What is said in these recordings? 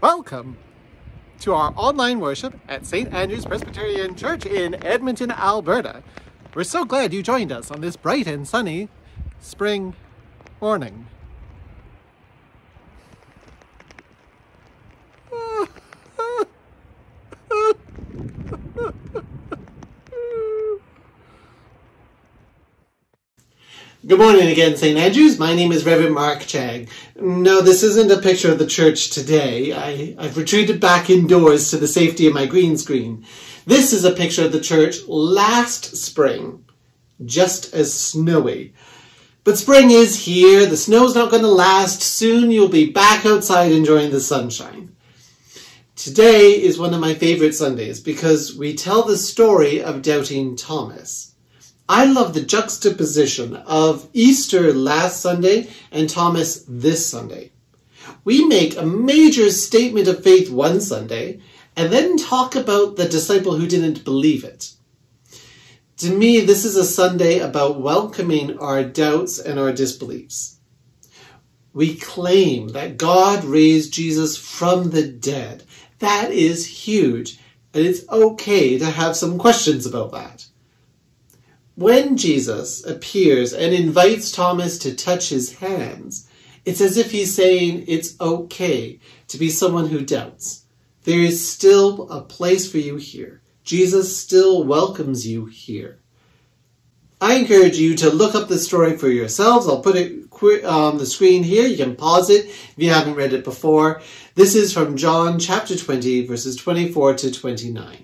Welcome to our online worship at St. Andrew's Presbyterian Church in Edmonton, Alberta. We're so glad you joined us on this bright and sunny spring morning. Good morning again, St. Andrews. My name is Reverend Mark Chang. No, this isn't a picture of the church today. I've retreated back indoors to the safety of my green screen. This is a picture of the church last spring, just as snowy. But spring is here. The snow's not going to last. Soon you'll be back outside enjoying the sunshine. Today is one of my favorite Sundays because we tell the story of doubting Thomas. I love the juxtaposition of Easter last Sunday and Thomas this Sunday. We make a major statement of faith one Sunday and then talk about the disciple who didn't believe it. To me, this is a Sunday about welcoming our doubts and our disbeliefs. We claim that God raised Jesus from the dead. That is huge, and it's okay to have some questions about that. When Jesus appears and invites Thomas to touch his hands, it's as if he's saying it's okay to be someone who doubts. There is still a place for you here. Jesus still welcomes you here. I encourage you to look up the story for yourselves. I'll put it on the screen here. You can pause it if you haven't read it before. This is from John chapter 20, verses 24 to 29.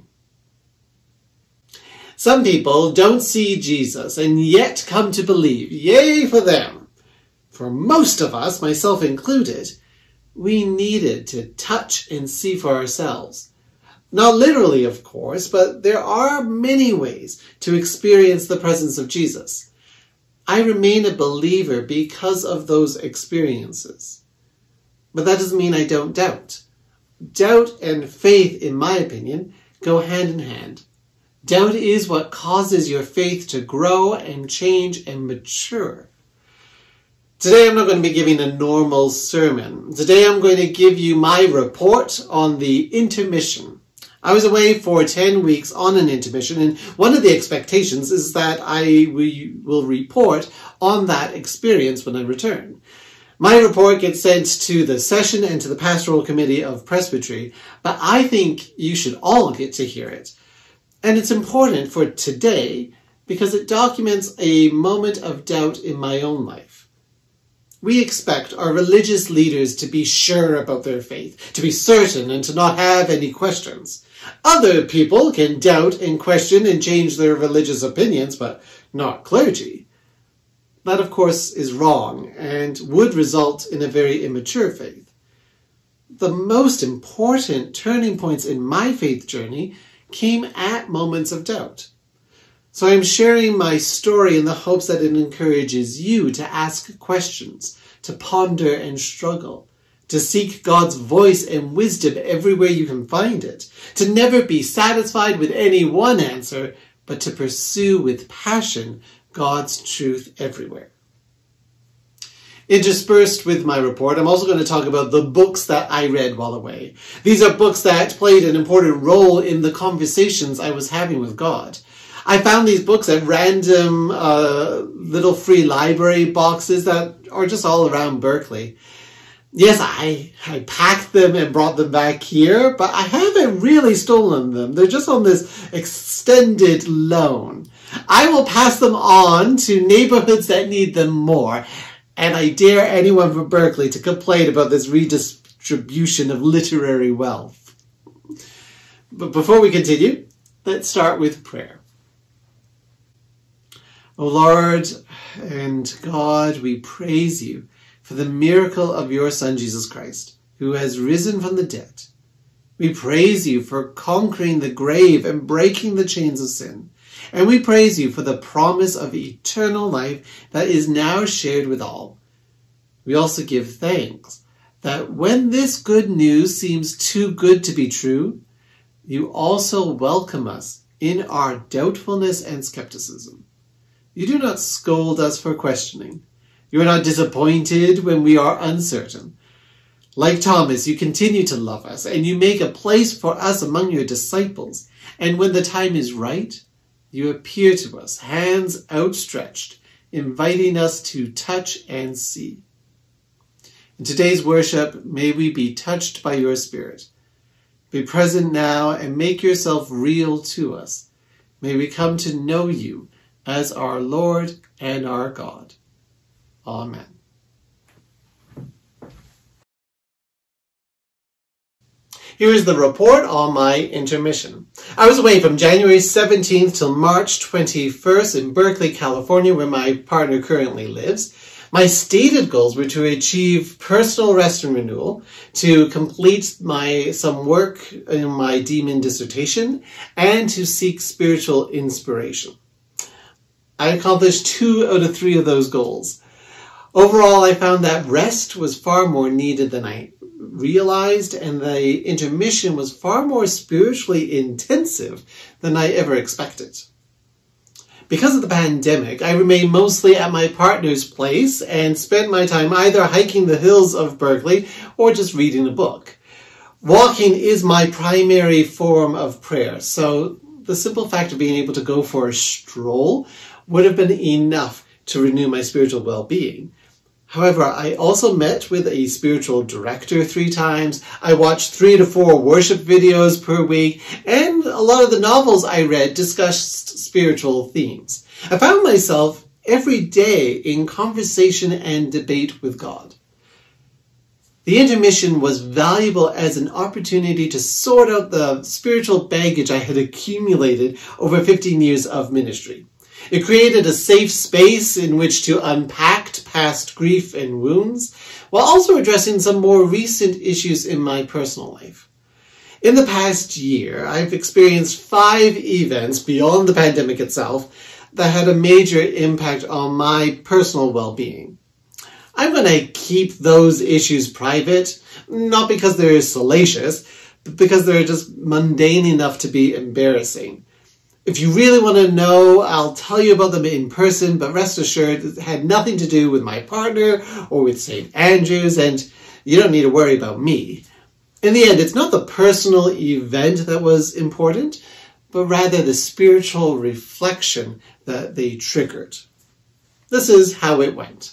Some people don't see Jesus and yet come to believe. Yay for them! For most of us, myself included, we needed to touch and see for ourselves. Not literally, of course, but there are many ways to experience the presence of Jesus. I remain a believer because of those experiences. But that doesn't mean I don't doubt. Doubt and faith, in my opinion, go hand in hand. Doubt is what causes your faith to grow and change and mature. Today I'm not going to be giving a normal sermon. Today I'm going to give you my report on the intermission. I was away for 10 weeks on an intermission, and one of the expectations is that I will report on that experience when I return. My report gets sent to the session and to the pastoral committee of presbytery, but I think you should all get to hear it. And it's important for today because it documents a moment of doubt in my own life. We expect our religious leaders to be sure about their faith, to be certain and to not have any questions. Other people can doubt and question and change their religious opinions, but not clergy. That, of course, is wrong and would result in a very immature faith. The most important turning points in my faith journey came at moments of doubt. So I'm sharing my story in the hopes that it encourages you to ask questions, to ponder and struggle, to seek God's voice and wisdom everywhere you can find it, to never be satisfied with any one answer, but to pursue with passion God's truth everywhere. Interspersed with my report, I'm also going to talk about the books that I read while away. These are books that played an important role in the conversations I was having with God. I found these books at random little free library boxes that are just all around Berkeley. Yes, I packed them and brought them back here, but I haven't really stolen them. They're just on this extended loan. I will pass them on to neighborhoods that need them more. And I dare anyone from Berkeley to complain about this redistribution of literary wealth. But before we continue, let's start with prayer. O Lord and God, we praise you for the miracle of your Son, Jesus Christ, who has risen from the dead. We praise you for conquering the grave and breaking the chains of sin. And we praise you for the promise of eternal life that is now shared with all. We also give thanks that when this good news seems too good to be true, you also welcome us in our doubtfulness and skepticism. You do not scold us for questioning. You are not disappointed when we are uncertain. Like Thomas, you continue to love us, and you make a place for us among your disciples. And when the time is right, you appear to us, hands outstretched, inviting us to touch and see. In today's worship, may we be touched by your Spirit. Be present now and make yourself real to us. May we come to know you as our Lord and our God. Amen. Here is the report on my intermission. I was away from January 17th till March 21st in Berkeley, California, where my partner currently lives. My stated goals were to achieve personal rest and renewal, to complete some work in my demon dissertation, and to seek spiritual inspiration. I accomplished 2 out of 3 of those goals. Overall, I found that rest was far more needed than I realized, and the intermission was far more spiritually intensive than I ever expected. Because of the pandemic, I remained mostly at my partner's place and spent my time either hiking the hills of Berkeley or just reading a book. Walking is my primary form of prayer, so the simple fact of being able to go for a stroll would have been enough to renew my spiritual well-being. However, I also met with a spiritual director 3 times. I watched 3 to 4 worship videos per week, and a lot of the novels I read discussed spiritual themes. I found myself every day in conversation and debate with God. The intermission was valuable as an opportunity to sort out the spiritual baggage I had accumulated over 15 years of ministry. It created a safe space in which to unpack past grief and wounds, while also addressing some more recent issues in my personal life. In the past year, I've experienced 5 events beyond the pandemic itself that had a major impact on my personal well-being. I'm going to keep those issues private, not because they're salacious, but because they're just mundane enough to be embarrassing. If you really want to know, I'll tell you about them in person, but rest assured it had nothing to do with my partner or with St. Andrews, and you don't need to worry about me. In the end, it's not the personal event that was important, but rather the spiritual reflection that they triggered. This is how it went.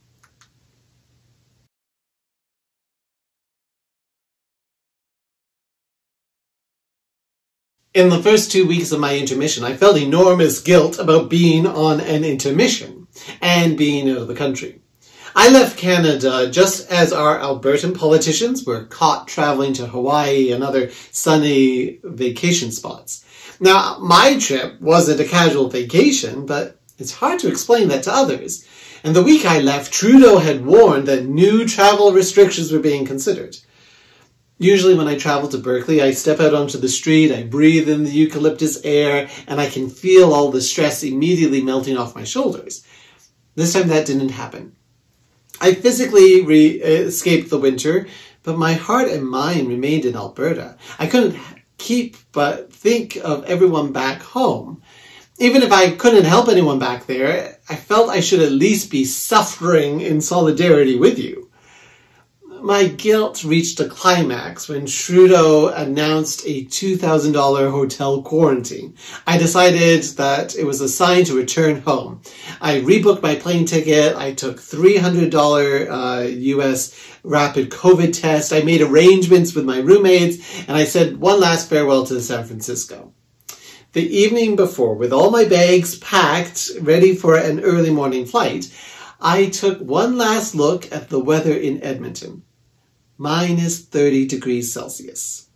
In the first 2 weeks of my intermission, I felt enormous guilt about being on an intermission and being out of the country. I left Canada just as our Albertan politicians were caught traveling to Hawaii and other sunny vacation spots. Now, my trip wasn't a casual vacation, but it's hard to explain that to others. And the week I left, Trudeau had warned that new travel restrictions were being considered. Usually when I travel to Berkeley, I step out onto the street, I breathe in the eucalyptus air, and I can feel all the stress immediately melting off my shoulders. This time that didn't happen. I physically escaped the winter, but my heart and mind remained in Alberta. I couldn't keep but think of everyone back home. Even if I couldn't help anyone back there, I felt I should at least be suffering in solidarity with you. My guilt reached a climax when Trudeau announced a $2,000 hotel quarantine. I decided that it was a sign to return home. I rebooked my plane ticket. I took $300 US rapid COVID test. I made arrangements with my roommates, and I said one last farewell to San Francisco. The evening before, with all my bags packed, ready for an early morning flight, I took one last look at the weather in Edmonton. Minus 30 degrees Celsius.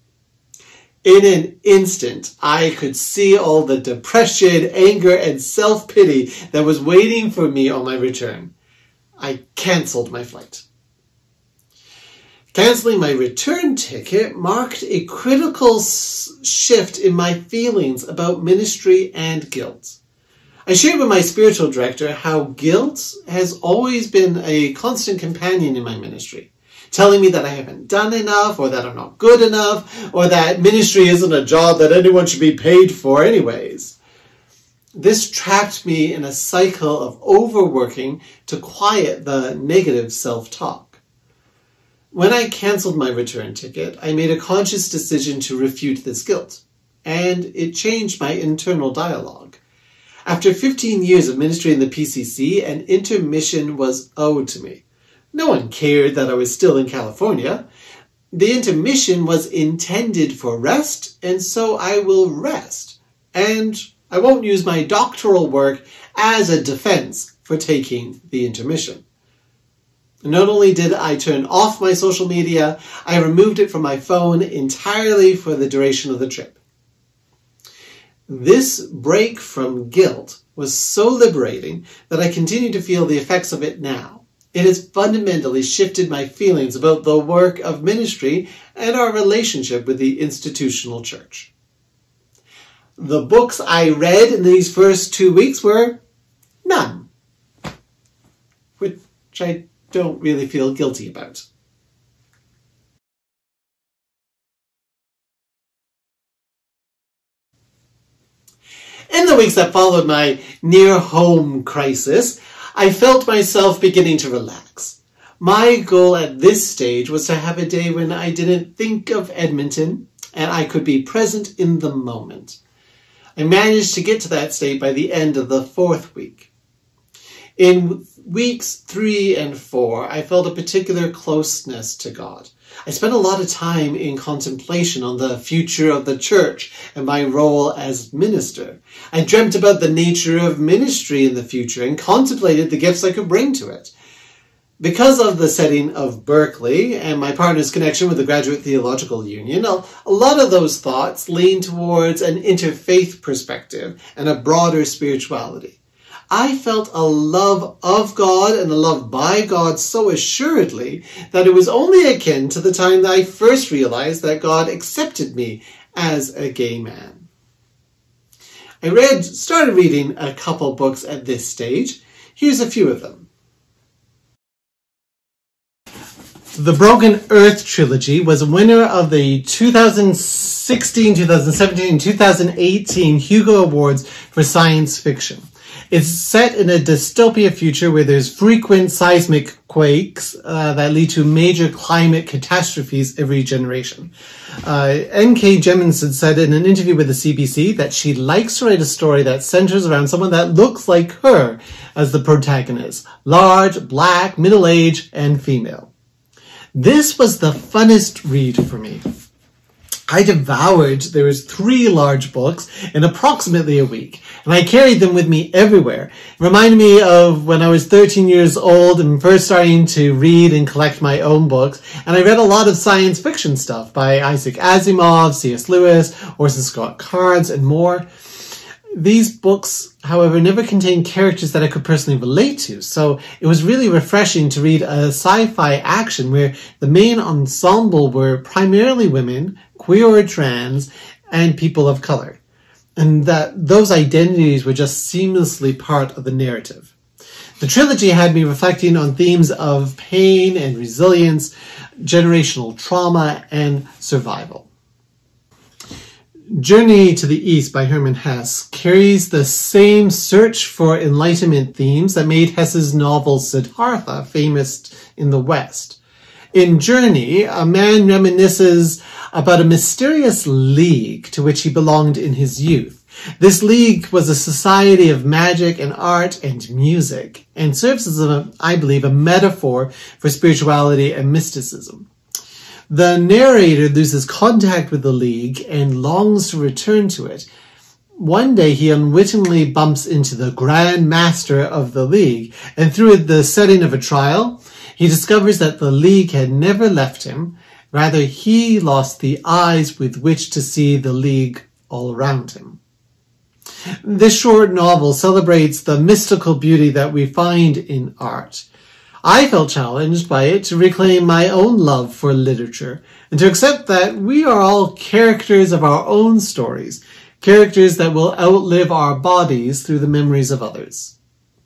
In an instant, I could see all the depression, anger, and self-pity that was waiting for me on my return. I cancelled my flight. Cancelling my return ticket marked a critical shift in my feelings about ministry and guilt. I shared with my spiritual director how guilt has always been a constant companion in my ministry, telling me that I haven't done enough, or that I'm not good enough, or that ministry isn't a job that anyone should be paid for anyways. This trapped me in a cycle of overworking to quiet the negative self-talk. When I cancelled my return ticket, I made a conscious decision to refute this guilt, and it changed my internal dialogue. After 15 years of ministry in the PCC, an intermission was owed to me. No one cared that I was still in California. The intermission was intended for rest, and so I will rest. And I won't use my doctoral work as a defense for taking the intermission. Not only did I turn off my social media, I removed it from my phone entirely for the duration of the trip. This break from guilt was so liberating that I continue to feel the effects of it now. It has fundamentally shifted my feelings about the work of ministry and our relationship with the institutional church. The books I read in these first 2 weeks were none, which I don't really feel guilty about. In the weeks that followed my near-home crisis, I felt myself beginning to relax. My goal at this stage was to have a day when I didn't think of Edmonton and I could be present in the moment. I managed to get to that state by the end of the 4th week. In weeks 3 and 4, I felt a particular closeness to God. I spent a lot of time in contemplation on the future of the church and my role as minister. I dreamt about the nature of ministry in the future and contemplated the gifts I could bring to it. Because of the setting of Berkeley and my partner's connection with the Graduate Theological Union, a lot of those thoughts lean towards an interfaith perspective and a broader spirituality. I felt a love of God and a love by God so assuredly that it was only akin to the time that I first realized that God accepted me as a gay man. I started reading a couple books at this stage. Here's a few of them. The Broken Earth trilogy was a winner of the 2016, 2017, and 2018 Hugo Awards for science fiction. It's set in a dystopia future where there's frequent seismic quakes that lead to major climate catastrophes every generation. N.K. Jemisin said in an interview with the CBC that she likes to write a story that centers around someone that looks like her as the protagonist. Large, black, middle-aged, and female. This was the funnest read for me. I devoured, there was 3 large books in approximately a week, and I carried them with me everywhere. It reminded me of when I was 13 years old and first starting to read and collect my own books, and I read a lot of science fiction stuff by Isaac Asimov, C.S. Lewis, Orson Scott Card, and more. These books, however, never contained characters that I could personally relate to, so it was really refreshing to read a sci-fi action where the main ensemble were primarily women, queer or trans, and people of color, and that those identities were just seamlessly part of the narrative. The trilogy had me reflecting on themes of pain and resilience, generational trauma, and survival. Journey to the East by Hermann Hesse carries the same search for enlightenment themes that made Hesse's novel Siddhartha famous in the West. In Journey, a man reminisces about a mysterious league to which he belonged in his youth. This league was a society of magic and art and music, and serves as, I believe, a metaphor for spirituality and mysticism. The narrator loses contact with the League and longs to return to it. One day he unwittingly bumps into the Grand Master of the League, and through the setting of a trial, he discovers that the League had never left him. Rather, he lost the eyes with which to see the League all around him. This short novel celebrates the mystical beauty that we find in art. I felt challenged by it to reclaim my own love for literature and to accept that we are all characters of our own stories, characters that will outlive our bodies through the memories of others.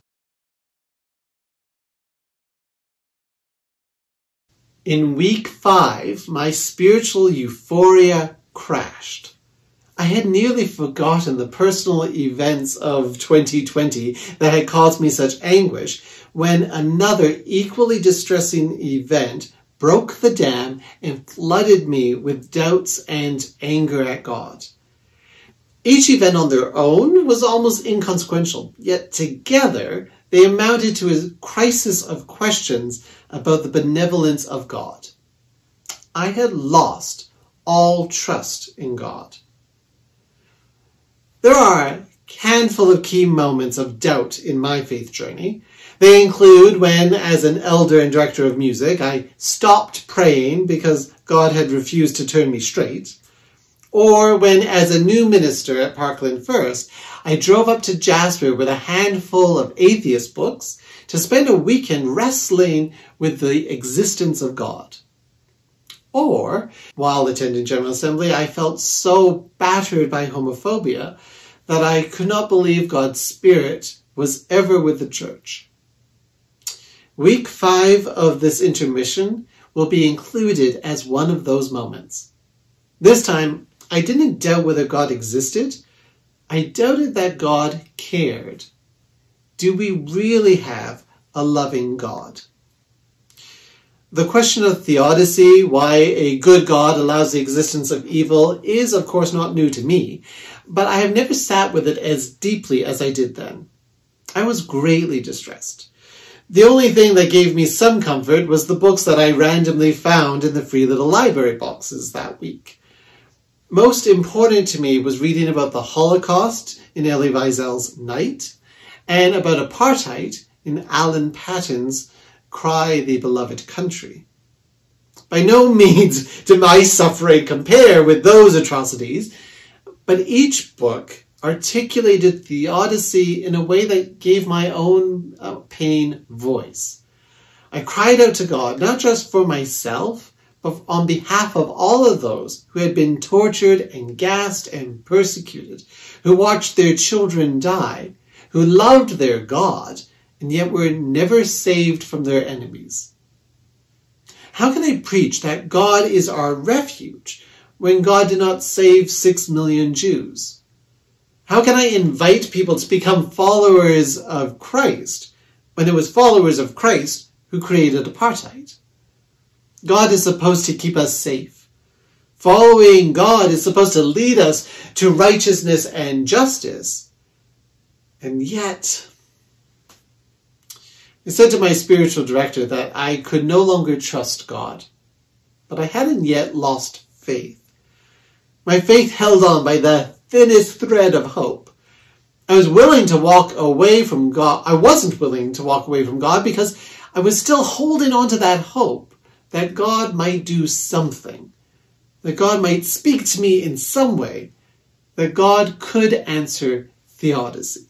In week 5, my spiritual euphoria crashed. I had nearly forgotten the personal events of 2020 that had caused me such anguish when another equally distressing event broke the dam and flooded me with doubts and anger at God. Each event on their own was almost inconsequential, yet together they amounted to a crisis of questions about the benevolence of God. I had lost all trust in God. There are a handful of key moments of doubt in my faith journey. They include when, as an elder and director of music, I stopped praying because God had refused to turn me straight, or when, as a new minister at Parkland First, I drove up to Jasper with a handful of atheist books to spend a weekend wrestling with the existence of God. Or, while attending General Assembly, I felt so battered by homophobia that I could not believe God's Spirit was ever with the church. Week 5 of this intermission will be included as one of those moments. This time, I didn't doubt whether God existed. I doubted that God cared. Do we really have a loving God? The question of theodicy, why a good God allows the existence of evil, is of course not new to me, but I have never sat with it as deeply as I did then. I was greatly distressed. The only thing that gave me some comfort was the books that I randomly found in the free little library boxes that week. Most important to me was reading about the Holocaust in Elie Wiesel's Night, and about apartheid in Alan Patton's Cry the Beloved Country. By no means did my suffering compare with those atrocities, but each book articulated theodicy in a way that gave my own pain voice. I cried out to God, not just for myself, but on behalf of all of those who had been tortured and gassed and persecuted, who watched their children die, who loved their God, and yet were never saved from their enemies. How can I preach that God is our refuge when God did not save 6 million Jews? How can I invite people to become followers of Christ when it was followers of Christ who created apartheid? God is supposed to keep us safe. Following God is supposed to lead us to righteousness and justice. And yet, I said to my spiritual director that I could no longer trust God, but I hadn't yet lost faith. My faith held on by the thinnest thread of hope. I was willing to walk away from God. I wasn't willing to walk away from God because I was still holding on to that hope that God might do something, that God might speak to me in some way, that God could answer theodicy.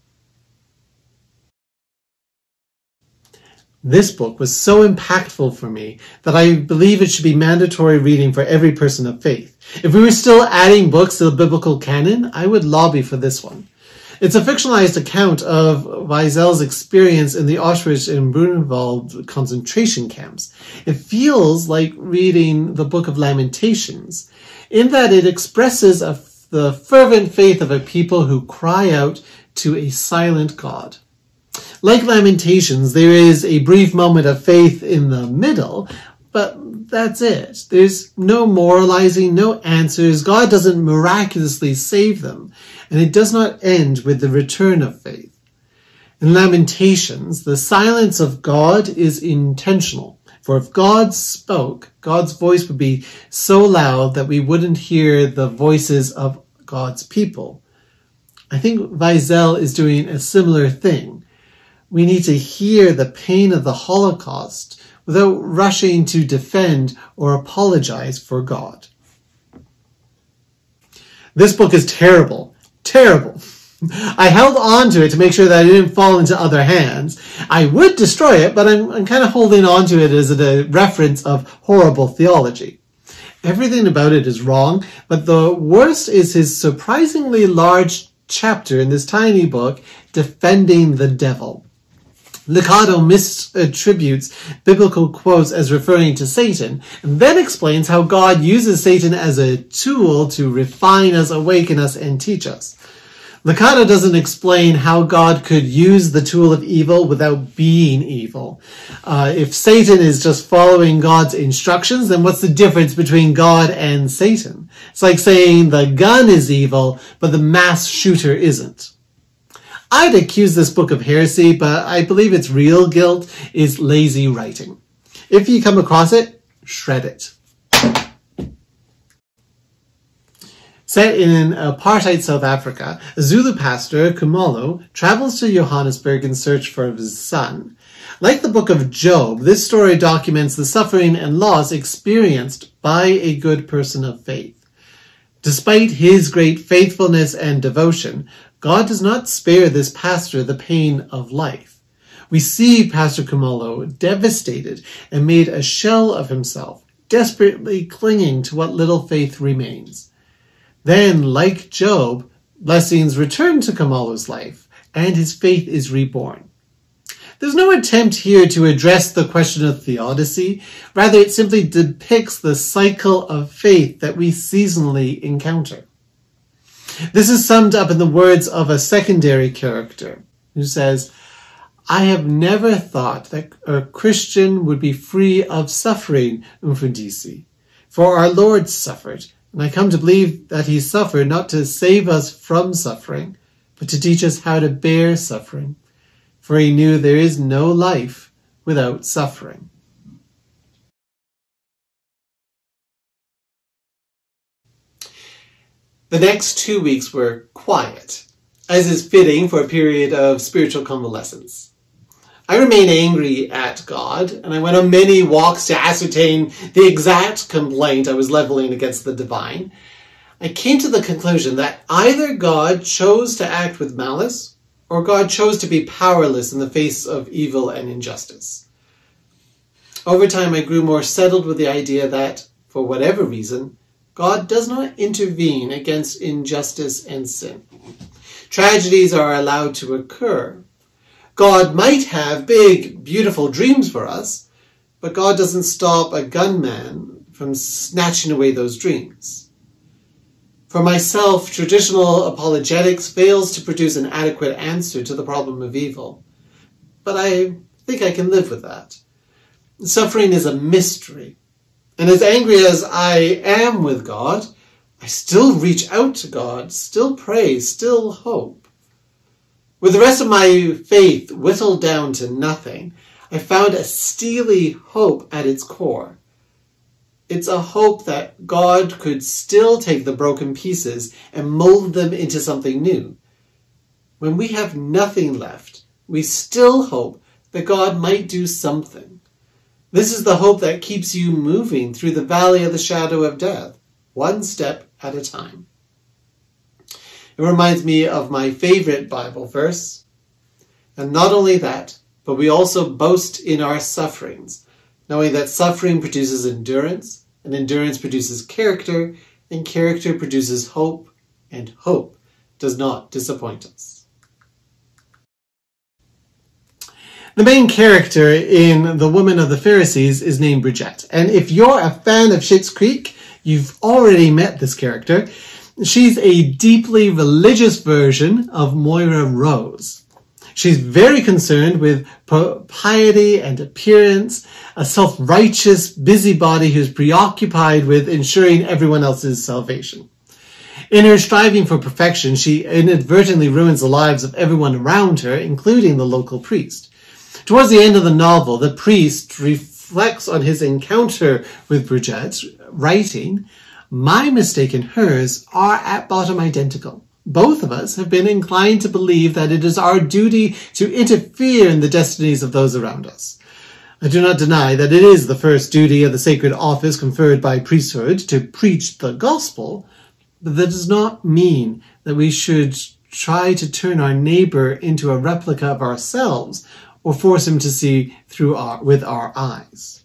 This book was so impactful for me that I believe it should be mandatory reading for every person of faith. If we were still adding books to the biblical canon, I would lobby for this one. It's a fictionalized account of Wiesel's experience in the Auschwitz and Buchenwald concentration camps. It feels like reading the Book of Lamentations, in that it expresses the fervent faith of a people who cry out to a silent God. Like Lamentations, there is a brief moment of faith in the middle, but that's it. There's no moralizing, no answers. God doesn't miraculously save them. And it does not end with the return of faith. In Lamentations, the silence of God is intentional. For if God spoke, God's voice would be so loud that we wouldn't hear the voices of God's people. I think Wiesel is doing a similar thing. We need to hear the pain of the Holocaust without rushing to defend or apologize for God. This book is terrible. Terrible. I held on to it to make sure that it didn't fall into other hands. I would destroy it, but I'm kind of holding on to it as a reference of horrible theology. Everything about it is wrong, but the worst is his surprisingly large chapter in this tiny book, Defending the Devil. Liccardo misattributes biblical quotes as referring to Satan, and then explains how God uses Satan as a tool to refine us, awaken us, and teach us. Lucado doesn't explain how God could use the tool of evil without being evil. If Satan is just following God's instructions, then what's the difference between God and Satan? It's like saying the gun is evil, but the mass shooter isn't. I'd accuse this book of heresy, but I believe its real guilt is lazy writing. If you come across it, shred it. Set in apartheid South Africa, a Zulu pastor, Khumalo, travels to Johannesburg in search for his son. Like the book of Job, this story documents the suffering and loss experienced by a good person of faith. Despite his great faithfulness and devotion, God does not spare this pastor the pain of life. We see Pastor Khumalo devastated and made a shell of himself, desperately clinging to what little faith remains. Then, like Job, blessings return to Khumalo's life, and his faith is reborn. There's no attempt here to address the question of theodicy. Rather, it simply depicts the cycle of faith that we seasonally encounter. This is summed up in the words of a secondary character who says, "I have never thought that a Christian would be free of suffering, Mfundisi, for our Lord suffered. And I come to believe that he suffered not to save us from suffering, but to teach us how to bear suffering. For he knew there is no life without suffering." The next 2 weeks were quiet, as is fitting for a period of spiritual convalescence. I remained angry at God, and I went on many walks to ascertain the exact complaint I was leveling against the divine. I came to the conclusion that either God chose to act with malice, or God chose to be powerless in the face of evil and injustice. Over time, I grew more settled with the idea that, for whatever reason, God does not intervene against injustice and sin. Tragedies are allowed to occur. God might have big, beautiful dreams for us, but God doesn't stop a gunman from snatching away those dreams. For myself, traditional apologetics fails to produce an adequate answer to the problem of evil. But I think I can live with that. Suffering is a mystery. And as angry as I am with God, I still reach out to God, still pray, still hope. With the rest of my faith whittled down to nothing, I found a steely hope at its core. It's a hope that God could still take the broken pieces and mold them into something new. When we have nothing left, we still hope that God might do something. This is the hope that keeps you moving through the valley of the shadow of death, one step at a time. It reminds me of my favorite Bible verse. And not only that, but we also boast in our sufferings, knowing that suffering produces endurance, and endurance produces character, and character produces hope, and hope does not disappoint us. The main character in The Woman of the Pharisees is named Bridget. And if you're a fan of Schitt's Creek, you've already met this character. She's a deeply religious version of Moira Rose. She's very concerned with piety and appearance, a self-righteous busybody who's preoccupied with ensuring everyone else's salvation. In her striving for perfection, she inadvertently ruins the lives of everyone around her, including the local priest. Towards the end of the novel, the priest reflects on his encounter with Bridget, writing, "My mistake and hers are at bottom identical. Both of us have been inclined to believe that it is our duty to interfere in the destinies of those around us. I do not deny that it is the first duty of the sacred office conferred by priesthood to preach the gospel, but that does not mean that we should try to turn our neighbor into a replica of ourselves or force him to see with our eyes."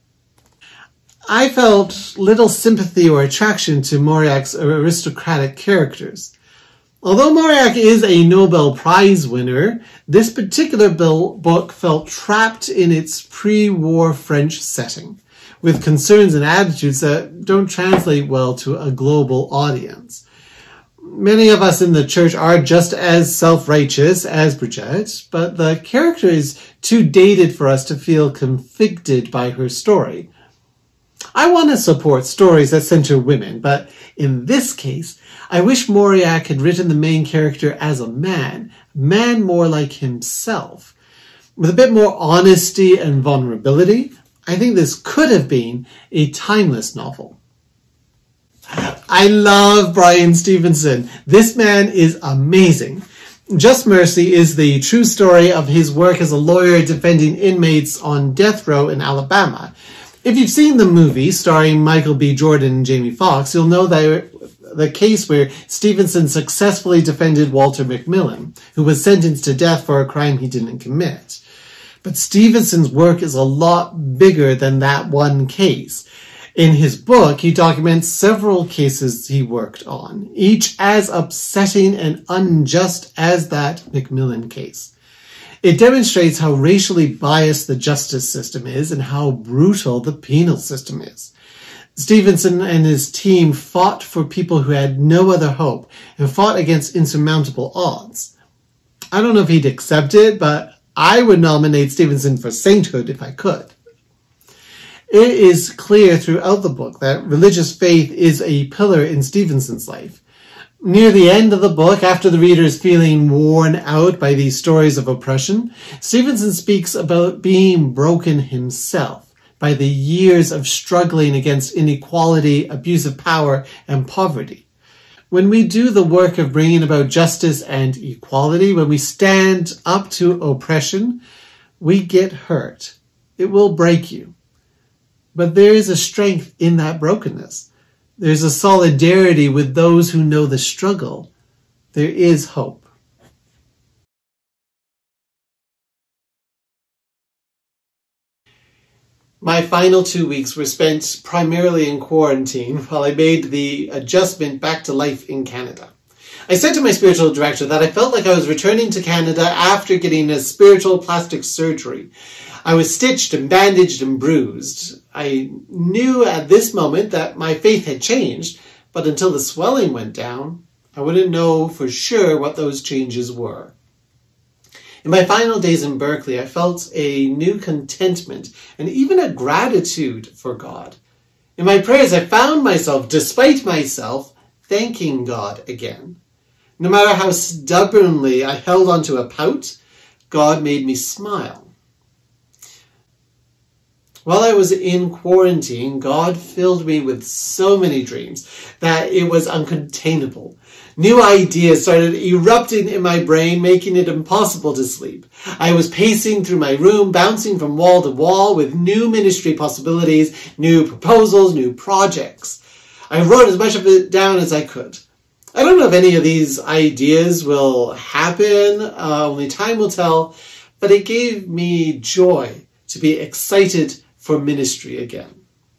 I felt little sympathy or attraction to Mauriac's aristocratic characters. Although Mauriac is a Nobel Prize winner, this particular book felt trapped in its pre-war French setting, with concerns and attitudes that don't translate well to a global audience. Many of us in the church are just as self-righteous as Bridget, but the character is too dated for us to feel convicted by her story. I want to support stories that center women, but in this case, I wish Mauriac had written the main character as a man more like himself. With a bit more honesty and vulnerability, I think this could have been a timeless novel. I love Bryan Stevenson. This man is amazing. Just Mercy is the true story of his work as a lawyer defending inmates on death row in Alabama. If you've seen the movie starring Michael B. Jordan and Jamie Foxx, you'll know that the case where Stevenson successfully defended Walter McMillan, who was sentenced to death for a crime he didn't commit. But Stevenson's work is a lot bigger than that one case. In his book, he documents several cases he worked on, each as upsetting and unjust as that McMillan case. It demonstrates how racially biased the justice system is and how brutal the penal system is. Stevenson and his team fought for people who had no other hope and fought against insurmountable odds. I don't know if he'd accept it, but I would nominate Stevenson for sainthood if I could. It is clear throughout the book that religious faith is a pillar in Stevenson's life. Near the end of the book, after the reader is feeling worn out by these stories of oppression, Stevenson speaks about being broken himself by the years of struggling against inequality, abuse of power, and poverty. When we do the work of bringing about justice and equality, when we stand up to oppression, we get hurt. It will break you. But there is a strength in that brokenness. There's a solidarity with those who know the struggle. There is hope. My final 2 weeks were spent primarily in quarantine while I made the adjustment back to life in Canada. I said to my spiritual director that I felt like I was returning to Canada after getting a spiritual plastic surgery. I was stitched and bandaged and bruised. I knew at this moment that my faith had changed, but until the swelling went down, I wouldn't know for sure what those changes were. In my final days in Berkeley, I felt a new contentment and even a gratitude for God. In my prayers, I found myself, despite myself, thanking God again. No matter how stubbornly I held onto a pout, God made me smile. While I was in quarantine, God filled me with so many dreams that it was uncontainable. New ideas started erupting in my brain, making it impossible to sleep. I was pacing through my room, bouncing from wall to wall with new ministry possibilities, new proposals, new projects. I wrote as much of it down as I could. I don't know if any of these ideas will happen, only time will tell, but it gave me joy to be excited for ministry again.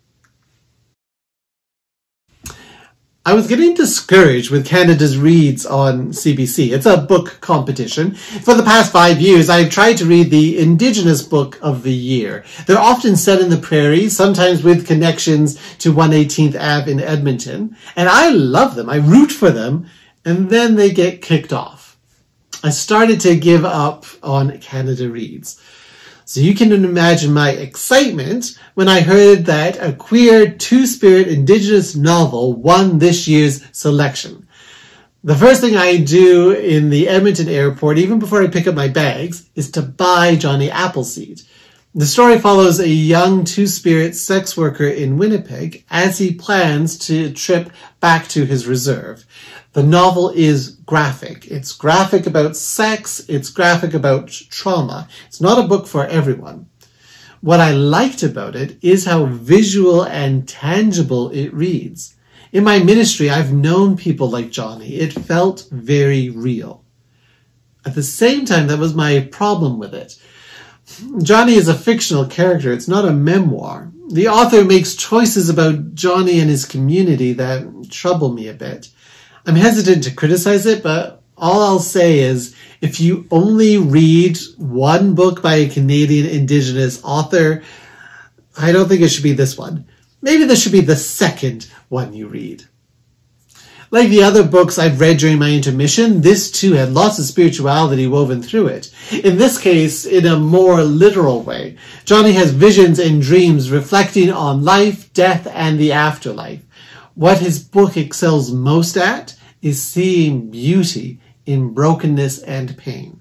I was getting discouraged with Canada's reads on CBC. It's a book competition. For the past 5 years, I've tried to read the Indigenous Book of the Year. They're often set in the prairies, sometimes with connections to 118th Ave in Edmonton. And I love them. I root for them. And then they get kicked off. I started to give up on Canada Reads. So you can imagine my excitement when I heard that a queer two-spirit Indigenous novel won this year's selection. The first thing I do in the Edmonton airport, even before I pick up my bags, is to buy Johnny Appleseed. The story follows a young two-spirit sex worker in Winnipeg as he plans to trip back to his reserve. The novel is graphic. It's graphic about sex. It's graphic about trauma. It's not a book for everyone. What I liked about it is how visual and tangible it reads. In my ministry, I've known people like Johnny. It felt very real. At the same time, that was my problem with it. Johnny is a fictional character. It's not a memoir. The author makes choices about Johnny and his community that trouble me a bit. I'm hesitant to criticize it, but all I'll say is if you only read one book by a Canadian Indigenous author, I don't think it should be this one. Maybe this should be the second one you read. Like the other books I've read during my intermission, this too had lots of spirituality woven through it. In this case, in a more literal way. Johnny has visions and dreams reflecting on life, death, and the afterlife. What his book excels most at is seeing beauty in brokenness and pain.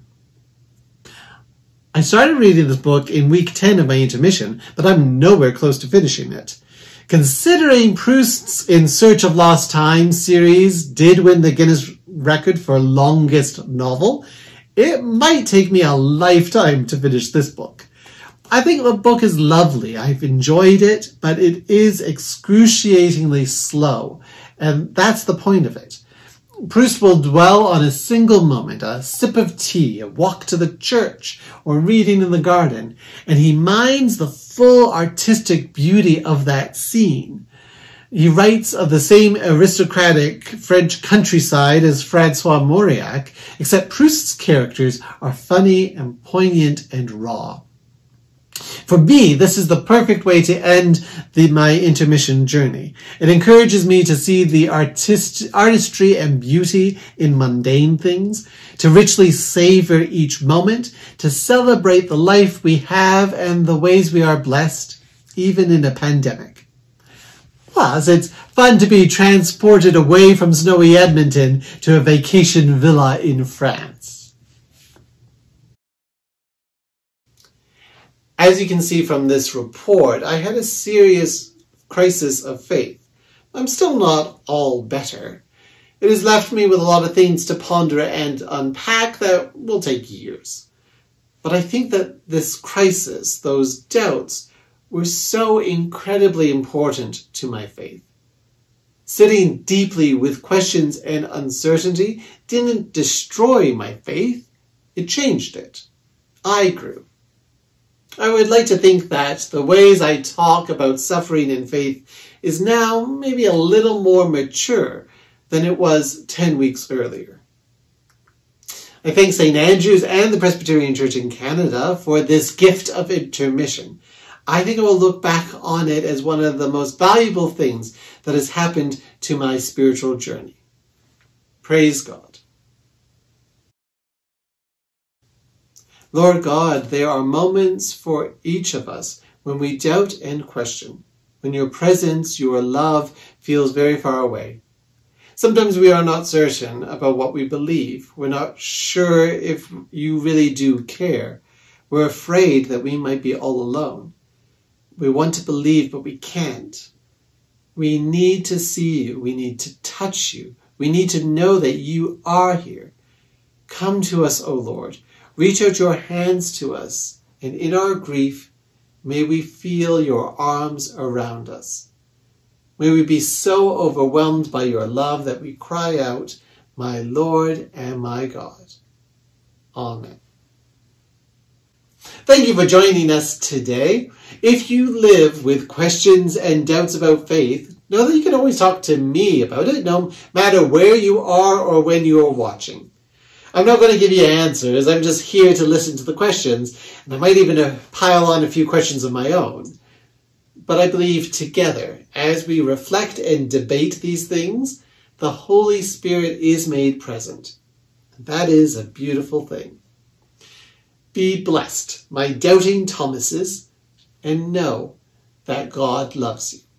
I started reading this book in week 10 of my intermission, but I'm nowhere close to finishing it. Considering Proust's In Search of Lost Time series did win the Guinness record for longest novel, it might take me a lifetime to finish this book. I think the book is lovely. I've enjoyed it, but it is excruciatingly slow, and that's the point of it. Proust will dwell on a single moment, a sip of tea, a walk to the church, or reading in the garden, and he mines the full artistic beauty of that scene. He writes of the same aristocratic French countryside as Francois Mauriac, except Proust's characters are funny and poignant and raw. For me, this is the perfect way to end my intermission journey. It encourages me to see the artistry and beauty in mundane things, to richly savor each moment, to celebrate the life we have and the ways we are blessed, even in a pandemic. Plus, it's fun to be transported away from snowy Edmonton to a vacation villa in France. As you can see from this report, I had a serious crisis of faith. I'm still not all better. It has left me with a lot of things to ponder and unpack that will take years. But I think that this crisis, those doubts, were so incredibly important to my faith. Sitting deeply with questions and uncertainty didn't destroy my faith, it changed it. I grew. I would like to think that the ways I talk about suffering and faith is now maybe a little more mature than it was 10 weeks earlier. I thank St. Andrew's and the Presbyterian Church in Canada for this gift of intermission. I think I will look back on it as one of the most valuable things that has happened to my spiritual journey. Praise God. Lord God, there are moments for each of us when we doubt and question, when your presence, your love feels very far away. Sometimes we are not certain about what we believe. We're not sure if you really do care. We're afraid that we might be all alone. We want to believe, but we can't. We need to see you. We need to touch you. We need to know that you are here. Come to us, O Lord. Reach out your hands to us, and in our grief, may we feel your arms around us. May we be so overwhelmed by your love that we cry out, my Lord and my God. Amen. Thank you for joining us today. If you live with questions and doubts about faith, know that you can always talk to me about it, no matter where you are or when you are watching. I'm not going to give you answers. I'm just here to listen to the questions, and I might even pile on a few questions of my own. But I believe together, as we reflect and debate these things, the Holy Spirit is made present. And that is a beautiful thing. Be blessed, my doubting Thomases, and know that God loves you.